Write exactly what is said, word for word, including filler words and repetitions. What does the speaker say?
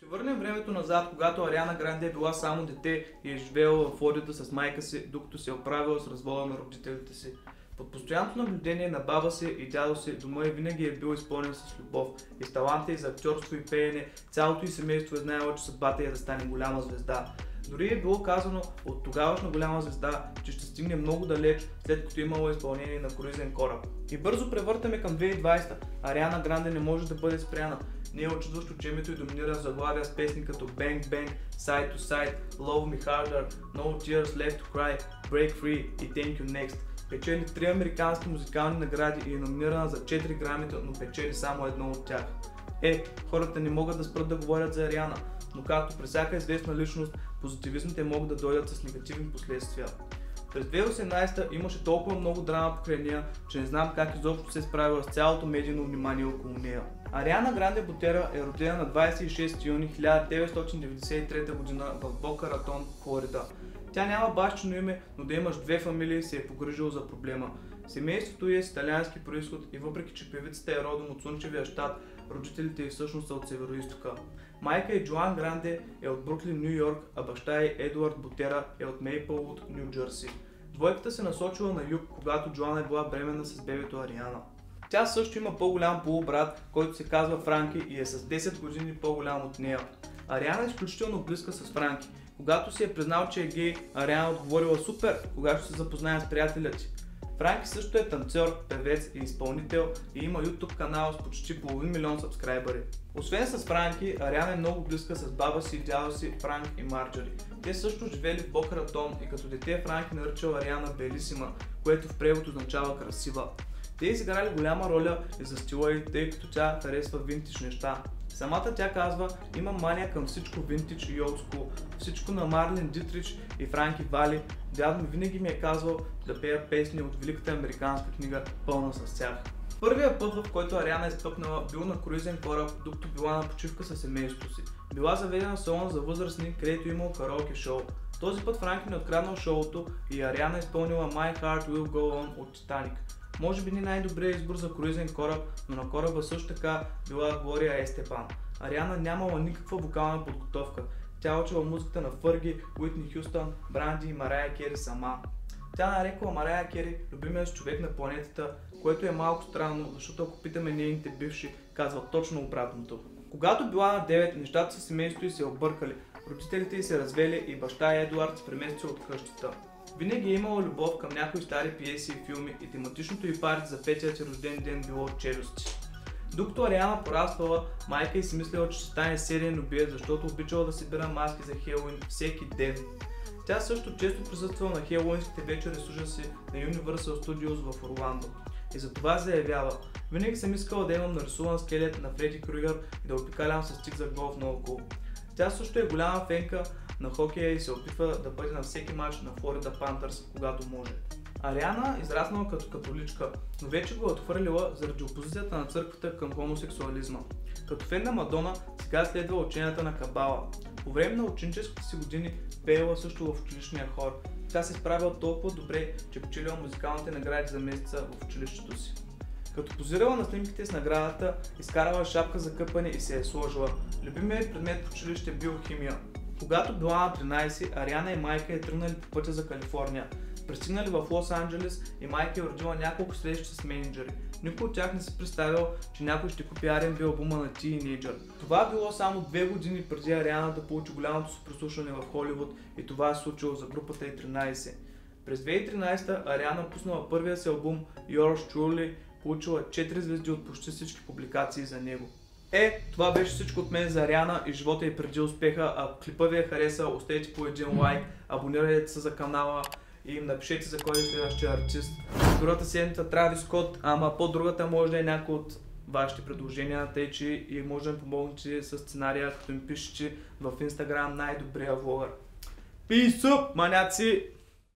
Върнем времето назад, когато Ариана Гранде е била само дете и е живеела в Флорида с майка си, докато се е оправила с развода на родителите си. Под постоянното наблюдение на баба си и дядо си, дома ѝ винаги е бил изпълнен с любов и с таланта ѝ за актьорство и пеене. Цялото ѝ семейство е знаело, че съдбата е да стане голяма звезда. Дори е било казано от тогавашна голяма звезда, че ще стигне много далеч, след като имало изпълнение на круизен кораб. И бързо превъртаме към две хиляди и двадесета. Ариана Гранде не може да бъде спряна. Не е очудващо, че името й доминира в заглавия с песни като Bang Bang, Side to Side, Love Me Harder, No Tears Left to Cry, Break Free и Thank You Next. Печели три американски музикални награди и е номинирана за четири грамита, но печели само едно от тях. Е, хората не могат да спрат да говорят за Ариана, но както при всяка известна личност, позитивизмите могат да дойдат с негативни последствия. През две хиляди и осемнадесета имаше толкова много драма покрай нея, че не знам как изобщо се е справила с цялото медийно внимание около нея. Ариана Гранде Ботера е родена на двадесет и шести юни хиляда деветстотин деветдесет и трета година в Бока Ратон, Флорида. Тя няма бащино име, но да имаш две фамилии се е погрижил за проблема. Семейството ѝ е с италиански происход и въпреки че певицата е родом от Слънчевия щат, родителите ѝ всъщност са от североизтока. Майка ѝ Джоан Гранде е от Бруклин, Ню Йорк, а баща ѝ Едуард Ботера е от Мейпълвуд, Ню Джърси. Двойката се насочила на юг, когато Джоан е била бременна с бебето Ариана. Тя също има по-голям полубрат, който се казва Франки и е с десет години по-голям от нея. Ариана е изключително близка с Франки. Когато си е признал, че е гей, Ариана отговорила супер, когато се запознае с приятеля ти. Франки също е танцор, певец и изпълнител и има YouTube канал с почти половин милион сабскрайбъри. Освен с Франки, Ариана е много близка с баба си, дядо си, Франк и Марджори. Те също живели в Бока Ратон и като дете Франки наричал Ариана Белисима, което в превод означава красива. Те изиграли голяма роля и за стила ѝ, тъй като тя харесва винтидж неща. Самата тя казва: имам мания към всичко винтидж и олдскул, всичко на Марлен Дитрич и Франки Вали. Дядо ми винаги ми е казвал да пея песни от великата американска книга, пълна с тях. Първият път, в който Ариана е стъпнала, бил на круизен кораб, докато била на почивка със семейството си. Била заведена в салон за възрастни, където имал караоке шоу. Този път Франки не откраднал шоуто и Ариана е изпълнила My Heart Will Go On от Титаник. Може би не най-добрият избор за круизен кораб, но на кораба също така била Глория Естепан. Ариана нямала никаква вокална подготовка. Тя учила музиката на Фърги, Уитни Хюстън, Бранди и Марая Кери сама. Тя нарекла Марая Кери любимият си човек на планетата, което е малко странно, защото ако питаме нейните бивши, казват точно обратното. Когато била на девет, нещата със семейството ѝ се объркали, родителите ѝ се развели и баща Едуард се преместил от къщата. Винаги е имала любов към някои стари пиеси и филми и тематичното й парти за петият си рожден ден било Челюсти. Докато Ариана пораствала, майка й си мислила, че ще стане сериен убиец, защото обичала да събира маски за Хелоуин всеки ден. Тя също често присъствала на хелоуинските вечери с ужаси на Universal Studios в Орландо. И затова заявява: винаги съм искала да имам нарисуван скелет на Фреди Крюгър и да обикалям с стик за голф наоколо. Тя също е голяма фенка на хокея и се опитва да бъде на всеки матч на Флорида Пантърс, когато може. Ариана израснала като католичка, но вече го е отхвърлила заради опозицията на църквата към хомосексуализма. Като фен на Мадона, сега следва ученията на Кабала. По време на ученическите си години пеела също в училищния хор. Тя се справила толкова добре, че печелила музикалните награди за месеца в училището си. Като позирала на снимките с наградата, изкарала шапка за къпане и се е сложила. Любимият предмет в училище бил химия. Когато била на тринадесет, Ариана и майка е тръгнали по пътя за Калифорния. Пристигнали в Лос Анджелес и майка е родила няколко срещи с мениджъри. Никой от тях не си представил, че някой ще купи Ар енд Би албума на Teenager. Това било само две години преди Ариана да получи голямото си прослушване в Холивуд и това е случило за групата и тринадесет. През две хиляди и тринадесета Ариана пуснала първия си албум Yours Truly, получила четири звезди от почти всички публикации за него. Е, това беше всичко от мен за Ариана и живота й преди успеха. Ако клипа ви е харесал, оставете по един лайк, абонирайте се за канала и им напишете за кой е следващия артист. Другата седмица Травис Скот, ама по-другата може да е някой от вашите предложения, тъй че и може да ми помогнете с сценария, като ми пишете в Instagram най-добрия влогър. Peace up, маняци!